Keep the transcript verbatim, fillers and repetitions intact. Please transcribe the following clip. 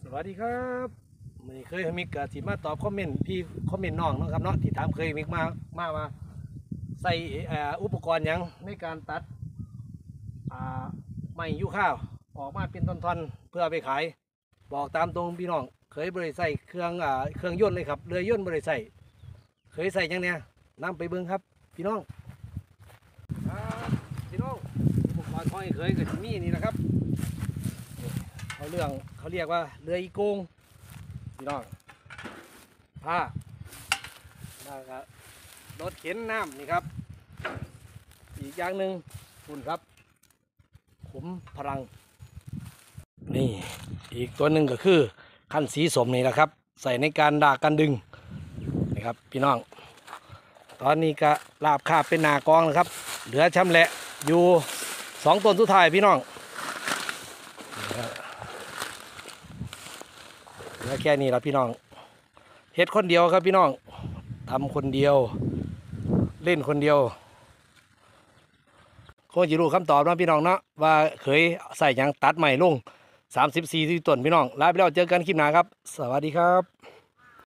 วัสดีครับมือเคยมิกกับที่มาตอบคอมเมนต์พี่คอมเมนต์น้องนะครับเนาะที่ถามเคยมิกมามาว่าใส่อุปกรณ์ยังในการตัดไม้ยูคาออกมาเป็นท่อนๆเพื่อไปขายบอกตามตรงพี่น้องเคยบริใส่เครื่องเครื่องยนต์เลยครับเรือยนต์บริใส่เคยใส่ยังเนี่ยนำไปเบิ้งครับพี่น้องพี่น้องอุปกรณ์ของเคยกับที่มีนี่นะครับเขาเรื่องเขาเรียกว่าเรืออีโกงพี่น้องผ้าแล้วก็รถเข็นน้ำนี่ครับอีกอย่างหนึ่งคุณครับขุมพลังนี่อีกตัวหนึ่งก็คือคันสีสมนี่แหละครับใส่ในการดากกันดึงนี่ครับพี่น้องตอนนี้ก็ลาบคาบเป็นนากองนะครับเหลือช้ำแหละอยู่สองต้นสุดท้ายพี่น้องเหลือแค่นี้ละพี่น้องเฮ็ดคนเดียวครับพี่น้องทำคนเดียวเล่นคนเดียวคงจะรู้คำตอบนะพี่น้องเนาะว่าเคยใส่ยังตัดใหม่ลงสามสิบสี่ที่ต้นพี่น้องลาไปแล้วเจอกันคลิปหน้าครับสวัสดีครับ